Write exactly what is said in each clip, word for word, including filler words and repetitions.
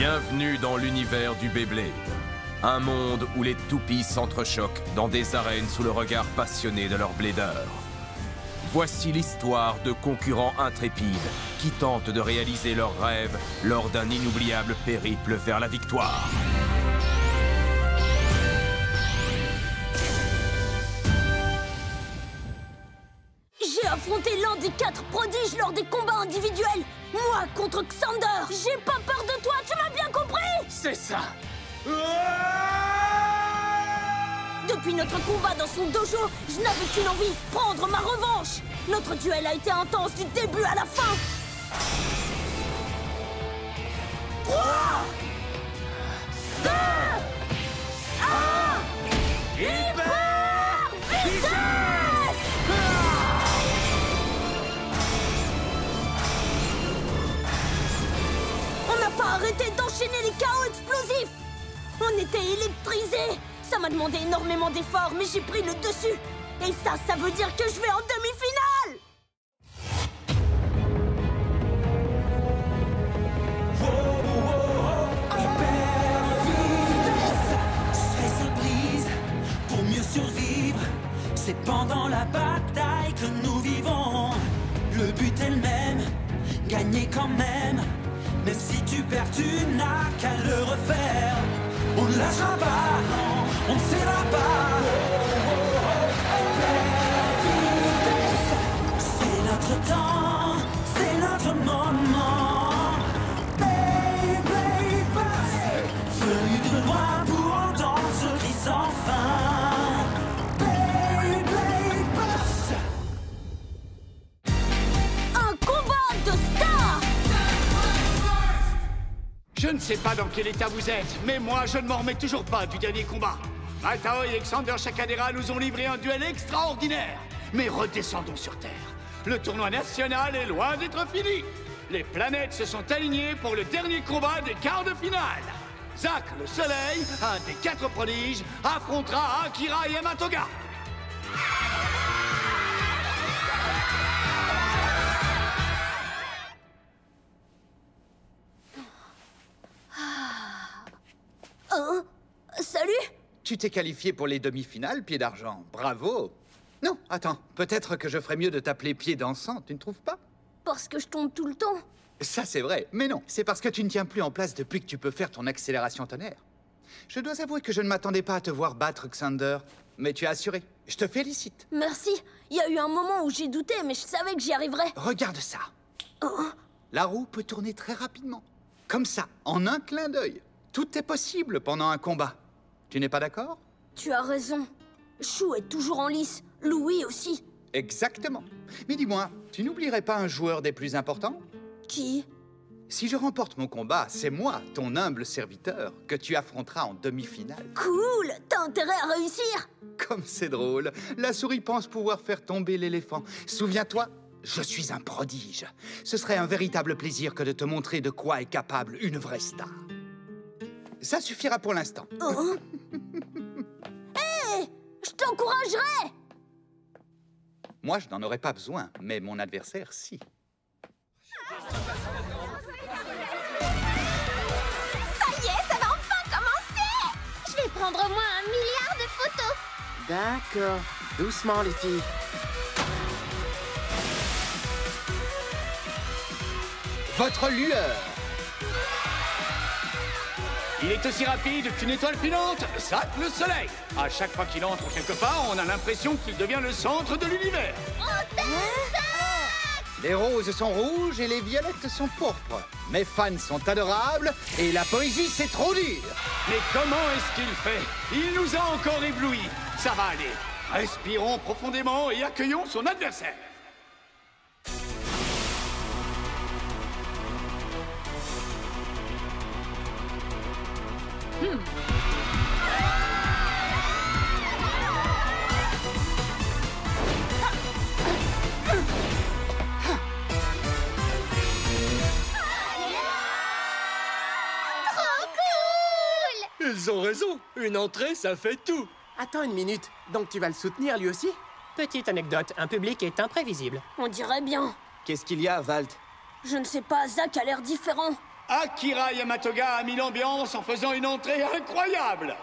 Bienvenue dans l'univers du Beyblade. Un monde où les toupies s'entrechoquent dans des arènes sous le regard passionné de leurs bladeurs. Voici l'histoire de concurrents intrépides qui tentent de réaliser leurs rêves lors d'un inoubliable périple vers la victoire. J'ai affronté l'un des quatre prodiges lors des combats individuels. Moi contre Xander. J'ai pas peur de toi, tu m'as bien compris? C'est ça. Depuis notre combat dans son dojo, je n'avais qu'une envie, prendre ma revanche. Notre duel a été intense du début à la fin. trois, deux, un... Hyper vitesse! On n'a pas arrêté d'enchaîner les chaos explosifs. On était électrisés. Ça m'a demandé énormément d'efforts, mais j'ai pris le dessus. Et ça, ça veut dire que je vais en demi-finale. Stress et brise pour mieux survivre. C'est pendant la bataille que nous vivons. Le but est le même, gagner quand même. Même si tu perds, tu n'as qu'à le refaire. On ne lâchera pas, non, on ne cédera pas. C'est notre temps, c'est notre moment. Beyblade Burst, venu de loin pour entendre ce cri sans fin. Beyblade Burst. Un combat de stars. Je ne sais pas dans quel état vous êtes, mais moi, je ne m'en remets toujours pas du dernier combat. Mataoi et Xander Shakadera nous ont livré un duel extraordinaire. Mais redescendons sur Terre. Le tournoi national est loin d'être fini. Les planètes se sont alignées pour le dernier combat des quarts de finale. Zack, le soleil, un des quatre prodiges, affrontera Akira Yamatoga. Hein? Salut? Tu t'es qualifié pour les demi-finales, Pied d'Argent. Bravo! Non, attends, peut-être que je ferais mieux de t'appeler Pied Dansant, tu ne trouves pas? Parce que je tombe tout le temps. Ça, c'est vrai, mais non. C'est parce que tu ne tiens plus en place depuis que tu peux faire ton accélération tonnerre. Je dois avouer que je ne m'attendais pas à te voir battre Xander, mais tu as assuré. Je te félicite. Merci. Il y a eu un moment où j'ai douté, mais je savais que j'y arriverais. Regarde ça. Oh. La roue peut tourner très rapidement. Comme ça, en un clin d'œil. Tout est possible pendant un combat. Tu n'es pas d'accord? Tu as raison. Chou est toujours en lice. Louis aussi. Exactement. Mais dis-moi, tu n'oublierais pas un joueur des plus importants? Qui? Si je remporte mon combat, c'est moi, ton humble serviteur, que tu affronteras en demi-finale. Cool! T'as intérêt à réussir! Comme c'est drôle. La souris pense pouvoir faire tomber l'éléphant. Souviens-toi, je suis un prodige. Ce serait un véritable plaisir que de te montrer de quoi est capable une vraie star. Ça suffira pour l'instant. Oh. Hé! Hey, je t'encouragerai! Moi, je n'en aurais pas besoin, mais mon adversaire, si. Ça y est, ça va enfin commencer! Je vais prendre au moins un milliard de photos. D'accord. Doucement, les filles. Votre lueur. Il est aussi rapide qu'une étoile filante, Zack le soleil. À chaque fois qu'il entre quelque part, on a l'impression qu'il devient le centre de l'univers. Les roses sont rouges et les violettes sont pourpres. Mes fans sont adorables et la poésie, c'est trop dur. Mais comment est-ce qu'il fait? Il nous a encore éblouis. Ça va aller. Respirons profondément et accueillons son adversaire. Hmm. Ils ont raison. Une entrée, ça fait tout. Attends une minute. Donc tu vas le soutenir lui aussi? Petite anecdote, un public est imprévisible. On dirait bien. Qu'est-ce qu'il y a, Walt? Je ne sais pas, Zack a l'air différent. Akira Yamatoga a mis l'ambiance en faisant une entrée incroyable.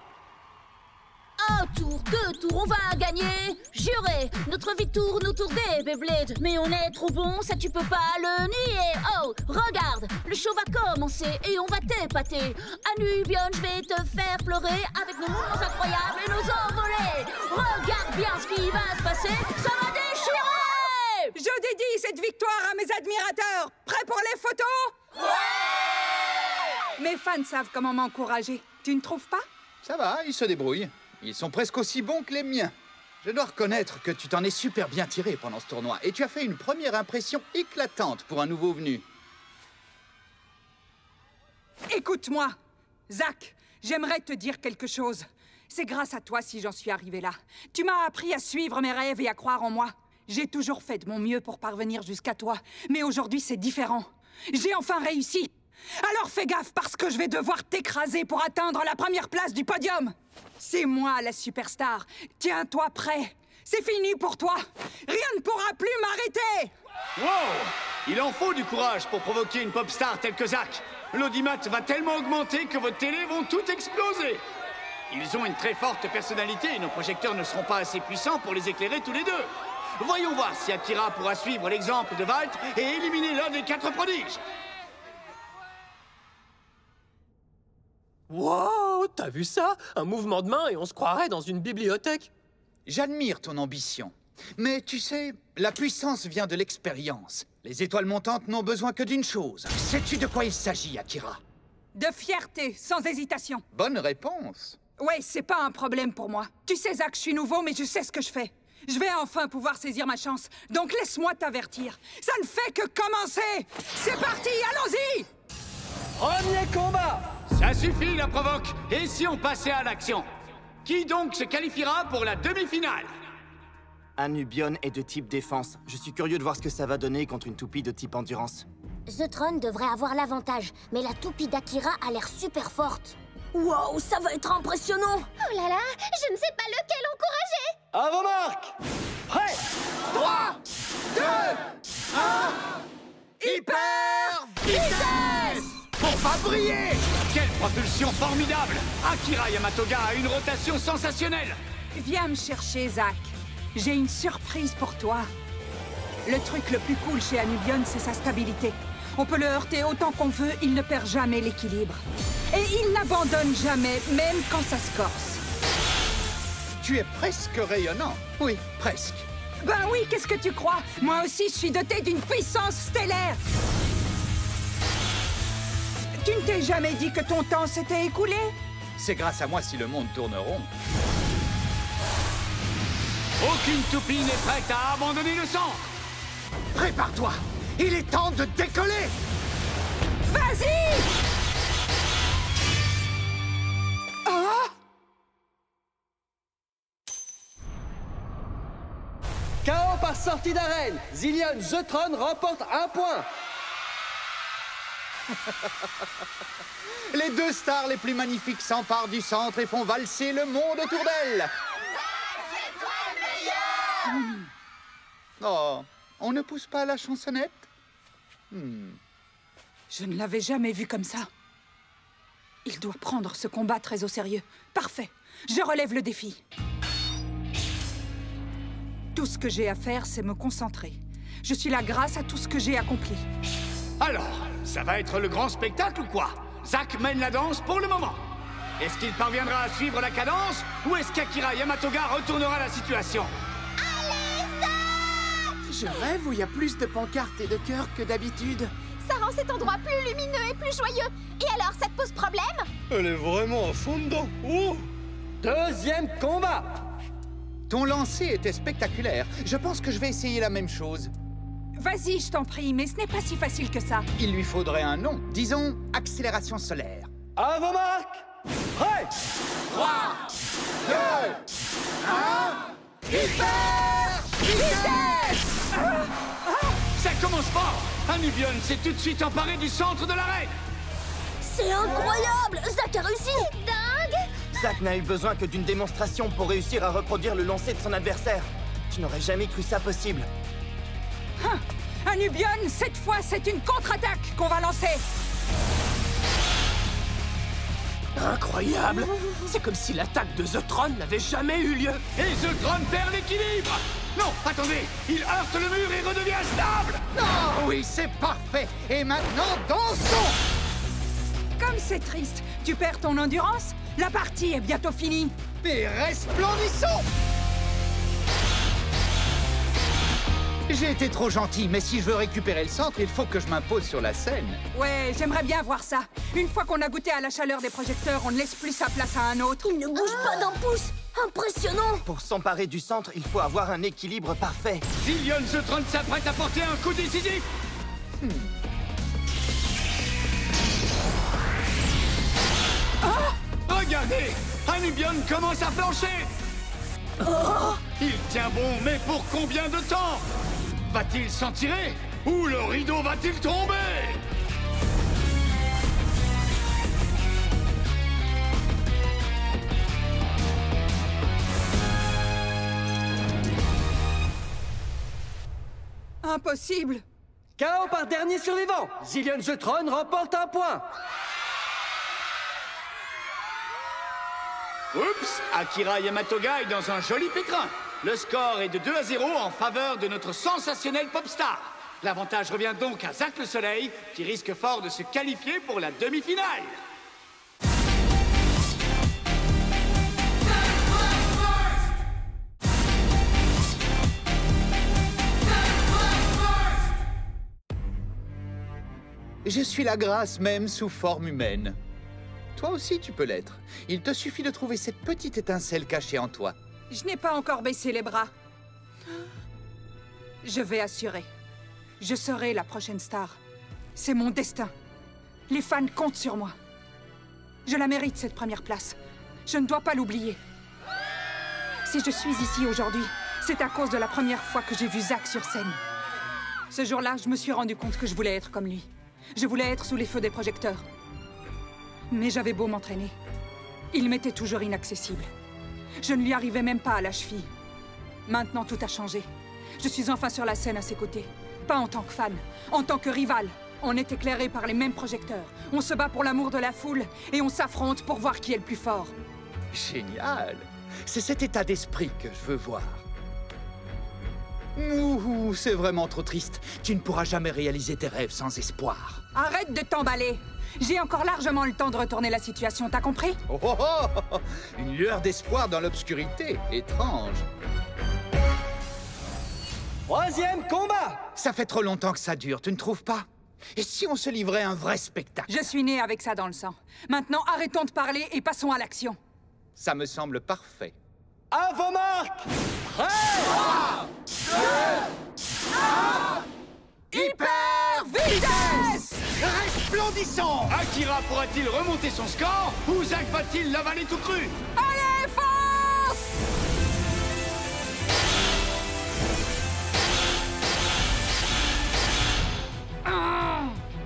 Un tour, deux tours, on va gagner. Juré, notre vie tourne autour des Beyblades. Mais on est trop bon, ça tu peux pas le nier. Oh, regarde, le show va commencer et on va t'épater. Anubion, je vais te faire pleurer avec nos mouvements incroyables et nos envolées. Regarde bien ce qui va se passer, ça va déchirer. Je dédie cette victoire à mes admirateurs. Prêts pour les photos? Ouais! Mes fans savent comment m'encourager. Tu ne trouves pas? Ça va, ils se débrouillent. Ils sont presque aussi bons que les miens. Je dois reconnaître que tu t'en es super bien tiré pendant ce tournoi et tu as fait une première impression éclatante pour un nouveau venu. Écoute-moi, Zach, j'aimerais te dire quelque chose. C'est grâce à toi si j'en suis arrivé là. Tu m'as appris à suivre mes rêves et à croire en moi. J'ai toujours fait de mon mieux pour parvenir jusqu'à toi, mais aujourd'hui c'est différent. J'ai enfin réussi. Alors fais gaffe parce que je vais devoir t'écraser pour atteindre la première place du podium. C'est moi la superstar. Tiens-toi prêt. C'est fini pour toi. Rien ne pourra plus m'arrêter. Wow! Il en faut du courage pour provoquer une pop star telle que Zach. L'audimat va tellement augmenter que vos télés vont toutes exploser. Ils ont une très forte personnalité et nos projecteurs ne seront pas assez puissants pour les éclairer tous les deux. Voyons voir si Akira pourra suivre l'exemple de Walt et éliminer l'un des quatre prodiges. Wow, t'as vu ça? Un mouvement de main et on se croirait dans une bibliothèque. J'admire ton ambition. Mais tu sais, la puissance vient de l'expérience. Les étoiles montantes n'ont besoin que d'une chose. Sais-tu de quoi il s'agit, Akira? De fierté, sans hésitation. Bonne réponse. Ouais, c'est pas un problème pour moi. Tu sais, Zach, je suis nouveau, mais je sais ce que je fais. Je vais enfin pouvoir saisir ma chance. Donc laisse-moi t'avertir. Ça ne fait que commencer. C'est parti, allons-y! Premier combat! Ça suffit, la provoque. Et si on passait à l'action? Qui donc se qualifiera pour la demi-finale? Anubion est de type défense. Je suis curieux de voir ce que ça va donner contre une toupie de type endurance. Zutron devrait avoir l'avantage, mais la toupie d'Akira a l'air super forte. Wow, ça va être impressionnant. Oh là là, je ne sais pas lequel encourager. À vos marques! Prêt! trois, deux, un... Hyper vitesse! Pour pas briller! Quelle propulsion formidable! Akira Yamatoga a une rotation sensationnelle! Viens me chercher, Zach. J'ai une surprise pour toi. Le truc le plus cool chez Anubion, c'est sa stabilité. On peut le heurter autant qu'on veut, il ne perd jamais l'équilibre. Et il n'abandonne jamais, même quand ça se corse. Tu es presque rayonnant. Oui, presque. Ben oui, qu'est-ce que tu crois? Moi aussi, je suis doté d'une puissance stellaire. Tu ne t'es jamais dit que ton temps s'était écoulé? C'est grâce à moi si le monde tourne rond. Aucune toupie n'est prête à abandonner le centre. Prépare-toi! Il est temps de décoller! Vas-y! Ah! K O par sortie d'arène. Zillion Zutron remporte un point. Les deux stars les plus magnifiques s'emparent du centre et font valser le monde autour d'elles. Hmm. Oh, on ne pousse pas la chansonnette? Hmm. Je ne l'avais jamais vu comme ça. Il doit prendre ce combat très au sérieux. Parfait, je relève le défi. Tout ce que j'ai à faire, c'est me concentrer. Je suis là grâce à tout ce que j'ai accompli. Alors, ça va être le grand spectacle ou quoi? Zach mène la danse pour le moment. Est-ce qu'il parviendra à suivre la cadence ou est-ce qu'Akira Yamatoga retournera la situation? Je rêve où il y a plus de pancartes et de cœurs que d'habitude. Ça rend cet endroit plus lumineux et plus joyeux. Et alors, ça te pose problème? Elle est vraiment à fond dedans. Oh! Deuxième combat! Ton lancer était spectaculaire. Je pense que je vais essayer la même chose. Vas-y, je t'en prie, mais ce n'est pas si facile que ça. Il lui faudrait un nom. Disons, accélération solaire. À vos marques! Prêt! trois, deux, un... Hyper vitesse! Ça commence fort! Anubion s'est tout de suite emparé du centre de l'arène! C'est incroyable! Zach a réussi! Dingue! Zach n'a eu besoin que d'une démonstration pour réussir à reproduire le lancer de son adversaire. Je n'aurais jamais cru ça possible. Hein. Anubion, cette fois, c'est une contre-attaque qu'on va lancer. Incroyable! C'est comme si l'attaque de The Tron n'avait jamais eu lieu. Et The Tron perd l'équilibre! Non, attendez! Il heurte le mur et redevient stable! Non! Oui, c'est parfait! Et maintenant, dansons! Comme c'est triste! Tu perds ton endurance? La partie est bientôt finie! Mais resplendissons! J'ai été trop gentil, mais si je veux récupérer le centre, il faut que je m'impose sur la scène. Ouais, j'aimerais bien voir ça. Une fois qu'on a goûté à la chaleur des projecteurs, on ne laisse plus sa place à un autre. Il ne bouge pas d'un pouce. Impressionnant. Pour s'emparer du centre, il faut avoir un équilibre parfait. Zillion The Tron s'apprête à porter un coup décisif. Hmm. Ah! Regardez! Anubion commence à flancher. Oh! Il tient bon, mais pour combien de temps? Va-t-il s'en tirer? Ou le rideau va-t-il tomber? Impossible! K O par dernier survivant. Zillion The Tron remporte un point. Oups! Akira Yamatoga est dans un joli pétrin. Le score est de deux à zéro en faveur de notre sensationnel popstar. L'avantage revient donc à Zack le Soleil, qui risque fort de se qualifier pour la demi-finale. Je suis la grâce même sous forme humaine. Toi aussi, tu peux l'être. Il te suffit de trouver cette petite étincelle cachée en toi. Je n'ai pas encore baissé les bras. Je vais assurer. Je serai la prochaine star. C'est mon destin. Les fans comptent sur moi. Je la mérite, cette première place. Je ne dois pas l'oublier. Si je suis ici aujourd'hui, c'est à cause de la première fois que j'ai vu Zack sur scène. Ce jour-là, je me suis rendu compte que je voulais être comme lui. Je voulais être sous les feux des projecteurs. Mais j'avais beau m'entraîner, il m'était toujours inaccessible. Je ne lui arrivais même pas à la cheville. Maintenant, tout a changé. Je suis enfin sur la scène à ses côtés. Pas en tant que fan, en tant que rival. On est éclairés par les mêmes projecteurs. On se bat pour l'amour de la foule et on s'affronte pour voir qui est le plus fort. Génial! C'est cet état d'esprit que je veux voir. Ouh, c'est vraiment trop triste. Tu ne pourras jamais réaliser tes rêves sans espoir. Arrête de t'emballer! J'ai encore largement le temps de retourner la situation, t'as compris? Oh, oh, oh, une lueur d'espoir dans l'obscurité. Étrange. Troisième combat. Ça fait trop longtemps que ça dure, tu ne trouves pas? Et si on se livrait un vrai spectacle? Je suis né avec ça dans le sang. Maintenant, arrêtons de parler et passons à l'action. Ça me semble parfait. À vos marques! Prêt! trois, deux, un... Hyper vitesse! Resplendissant! Akira pourra-t-il remonter son score? Ou Zack va-t-il l'avaler tout cru? Allez, fonce! Ah.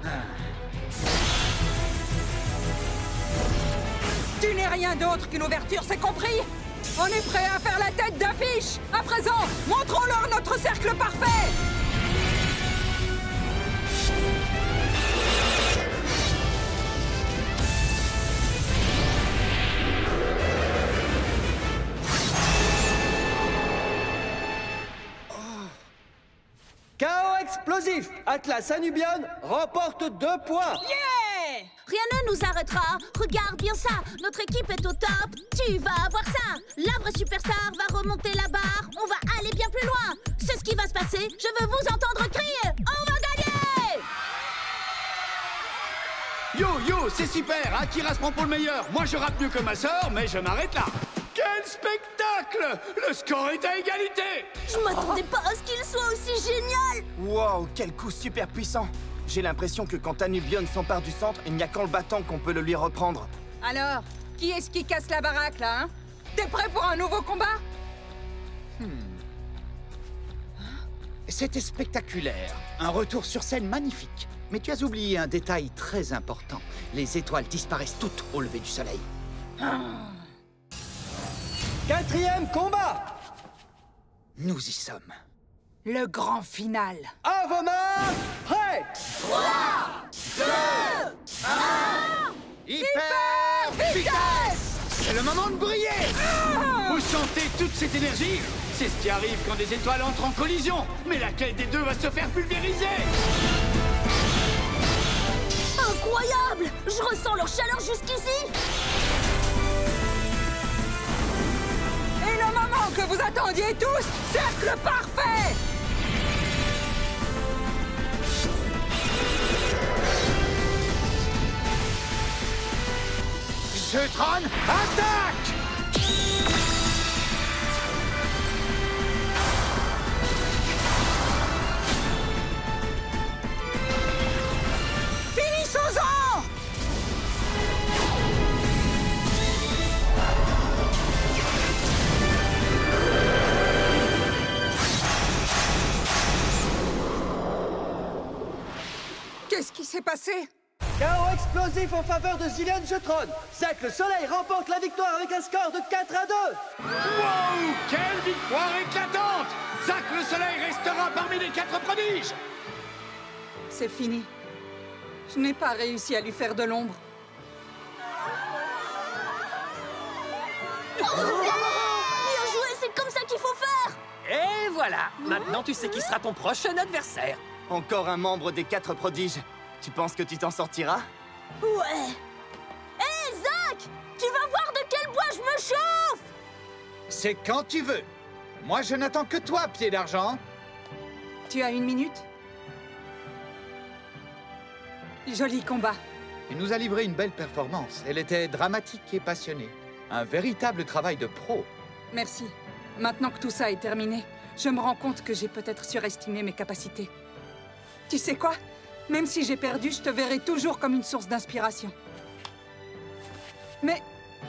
Tu n'es rien d'autre qu'une ouverture, c'est compris? On est prêt à faire la tête d'affiche! À présent, montrons-leur notre cercle parfait! K O explosif. Atlas Anubion remporte deux points. Yeah! Rien ne nous arrêtera. Regarde bien ça. Notre équipe est au top. Tu vas voir ça. La vraie superstar va remonter la barre. On va aller bien plus loin. C'est ce qui va se passer. Je veux vous entendre crier. On va gagner! Yo, yo, c'est super. Akira se prend pour le meilleur. Moi, je rappe mieux que ma sœur, mais je m'arrête là. Quel spectacle! Le score est à égalité! Je m'attendais pas à ce qu'il soit aussi génial! Wow, quel coup super puissant! J'ai l'impression que quand Anubion s'empare du centre, il n'y a qu'en le battant qu'on peut le lui reprendre. Alors, qui est-ce qui casse la baraque, là, hein? T'es prêt pour un nouveau combat? Hmm. C'était spectaculaire. Un retour sur scène magnifique. Mais tu as oublié un détail très important. Les étoiles disparaissent toutes au lever du soleil. Ah. Quatrième combat. Nous y sommes. Le grand final. À vos marques, prêt! trois, deux, un... Hyper vitesse! moment de briller. Ah! Vous sentez toute cette énergie? C'est ce qui arrive quand des étoiles entrent en collision. Mais laquelle des deux va se faire pulvériser? Incroyable! Je ressens leur chaleur jusqu'ici! Et le moment que vous attendiez tous, cercle parfait! Zeutron, attaque! Finissons-en! Qu'est-ce qui s'est passé? Chaos explosif en faveur de Zilean Zeutron. Zack le Soleil remporte la victoire avec un score de quatre à deux. Wow! Quelle victoire éclatante! Zack le Soleil restera parmi les quatre prodiges! C'est fini. Je n'ai pas réussi à lui faire de l'ombre. Bien joué, c'est comme ça qu'il faut faire! Et voilà. Maintenant, tu sais qui sera ton prochain adversaire. Encore un membre des quatre prodiges. Tu penses que tu t'en sortiras? Ouais! Hé, Zack! Tu vas voir de quel bois je me chauffe! C'est quand tu veux. Moi, je n'attends que toi, pied d'argent. Tu as une minute? Joli combat. Tu nous as livré une belle performance. Elle était dramatique et passionnée. Un véritable travail de pro. Merci. Maintenant que tout ça est terminé, je me rends compte que j'ai peut-être surestimé mes capacités. Tu sais quoi? Même si j'ai perdu, je te verrai toujours comme une source d'inspiration. Mais...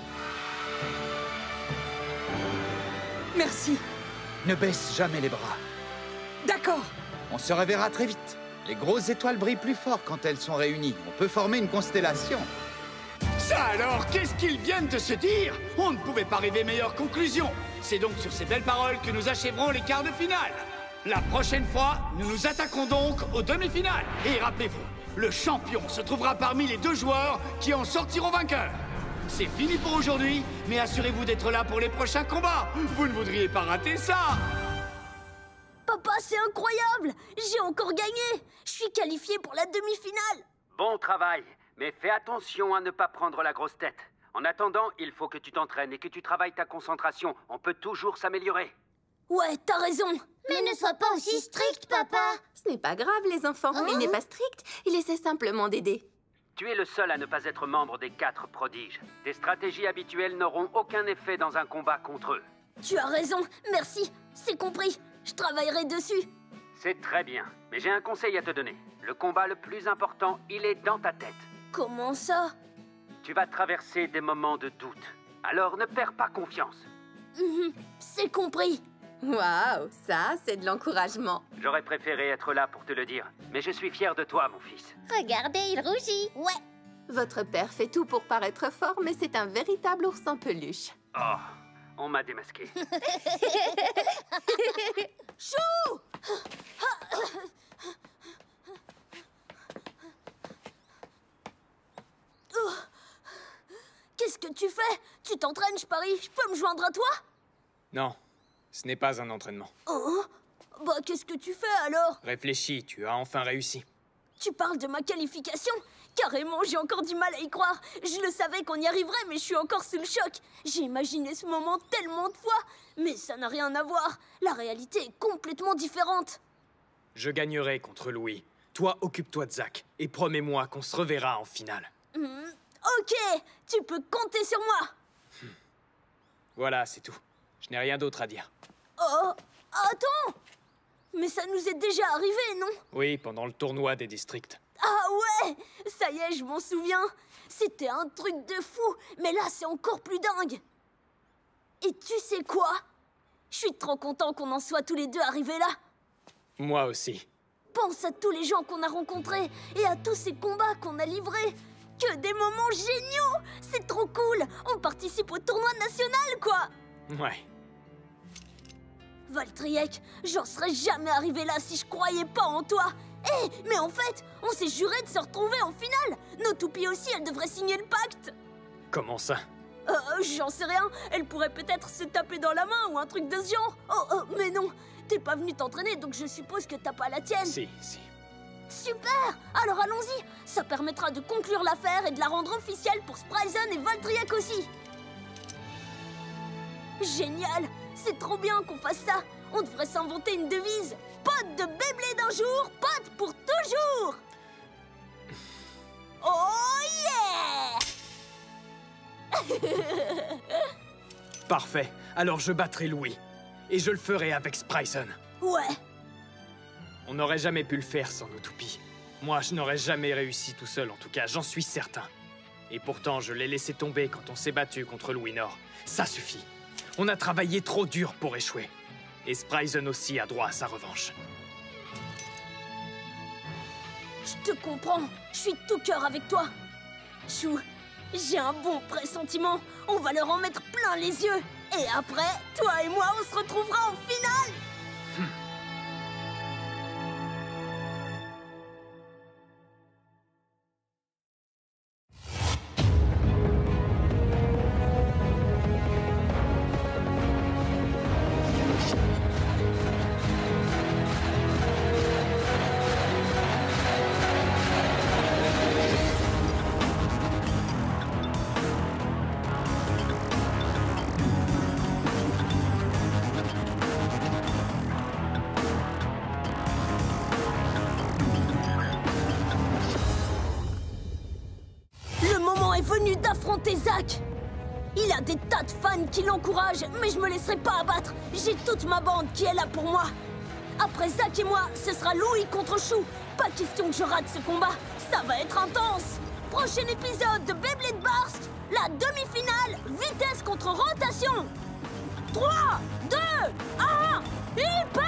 Merci. Ne baisse jamais les bras. D'accord. On se reverra très vite. Les grosses étoiles brillent plus fort quand elles sont réunies. On peut former une constellation. Ça alors, qu'est-ce qu'ils viennent de se dire? On ne pouvait pas rêver meilleure conclusion. C'est donc sur ces belles paroles que nous achèverons les quarts de finale. La prochaine fois, nous nous attaquerons donc aux demi-finales. Et rappelez-vous, le champion se trouvera parmi les deux joueurs qui en sortiront vainqueurs. C'est fini pour aujourd'hui, mais assurez-vous d'être là pour les prochains combats. Vous ne voudriez pas rater ça. Papa, c'est incroyable! J'ai encore gagné! Je suis qualifié pour la demi-finale! Bon travail, mais fais attention à ne pas prendre la grosse tête. En attendant, il faut que tu t'entraînes et que tu travailles ta concentration. On peut toujours s'améliorer. Ouais, t'as raison! Mais ne sois pas aussi strict, papa! Ce n'est pas grave, les enfants. Hein? Il n'est pas strict, il essaie simplement d'aider. Tu es le seul à ne pas être membre des quatre prodiges. Tes stratégies habituelles n'auront aucun effet dans un combat contre eux. Tu as raison, merci, c'est compris. Je travaillerai dessus. C'est très bien, mais j'ai un conseil à te donner. Le combat le plus important, il est dans ta tête. Comment ça? Tu vas traverser des moments de doute. Alors ne perds pas confiance. Mmh, c'est compris. Waouh, ça, c'est de l'encouragement. J'aurais préféré être là pour te le dire, mais je suis fier de toi, mon fils. Regardez, il rougit. Ouais. Votre père fait tout pour paraître fort, mais c'est un véritable ours en peluche. Oh, on m'a démasqué. Chou! Qu'est-ce que tu fais? Tu t'entraînes, je parie? Je peux me joindre à toi? Non, ce n'est pas un entraînement. Oh? Bah, qu'est-ce que tu fais alors? Réfléchis, tu as enfin réussi. Tu parles de ma qualification? Carrément, j'ai encore du mal à y croire. Je le savais qu'on y arriverait, mais je suis encore sous le choc. J'ai imaginé ce moment tellement de fois, mais ça n'a rien à voir. La réalité est complètement différente. Je gagnerai contre Louis. Toi, occupe-toi de Zack, et promets-moi qu'on se reverra en finale. Mmh, ok, tu peux compter sur moi. Hmm. Voilà, c'est tout. Je n'ai rien d'autre à dire. Oh, attends! Mais ça nous est déjà arrivé, non? Oui, pendant le tournoi des districts. Ah ouais! Ça y est, je m'en souviens. C'était un truc de fou, mais là, c'est encore plus dingue. Et tu sais quoi? Je suis trop content qu'on en soit tous les deux arrivés là. Moi aussi. Pense à tous les gens qu'on a rencontrés et à tous ces combats qu'on a livrés. Que des moments géniaux! C'est trop cool! On participe au tournoi national, quoi! Ouais. Valtryek, j'en serais jamais arrivé là si je croyais pas en toi. Hé, hey, mais en fait, on s'est juré de se retrouver en finale. Nos toupies aussi, elles devraient signer le pacte. Comment ça? Euh, j'en sais rien. Elle pourrait peut-être se taper dans la main ou un truc de ce genre. Oh, oh mais non. T'es pas venu t'entraîner, donc je suppose que t'as pas la tienne. Si, si. Super! Alors allons-y. Ça permettra de conclure l'affaire et de la rendre officielle pour Spryzen et Valtryek aussi. Génial! C'est trop bien qu'on fasse ça. On devrait s'inventer une devise. Pote de Beyblade d'un jour, pote pour toujours. Oh yeah! Parfait. Alors je battrai Louis. Et je le ferai avec Spryzen. Ouais. On n'aurait jamais pu le faire sans nos toupies. Moi, je n'aurais jamais réussi tout seul, en tout cas, j'en suis certain. Et pourtant, je l'ai laissé tomber quand on s'est battu contre Louis Nord. Ça suffit. On a travaillé trop dur pour échouer. Et Spryzen aussi a droit à sa revanche. Je te comprends. Je suis de tout cœur avec toi. Chou, j'ai un bon pressentiment. On va leur en mettre plein les yeux. Et après, toi et moi, on se retrouvera en finale. Hum. Venu d'affronter Zack. Il a des tas de fans qui l'encouragent, mais je me laisserai pas abattre. J'ai toute ma bande qui est là pour moi. Après Zack et moi, ce sera Louis contre Chou. Pas question que je rate ce combat, ça va être intense. Prochain épisode de Beyblade Burst, la demi-finale, vitesse contre rotation. trois, deux, un, hyper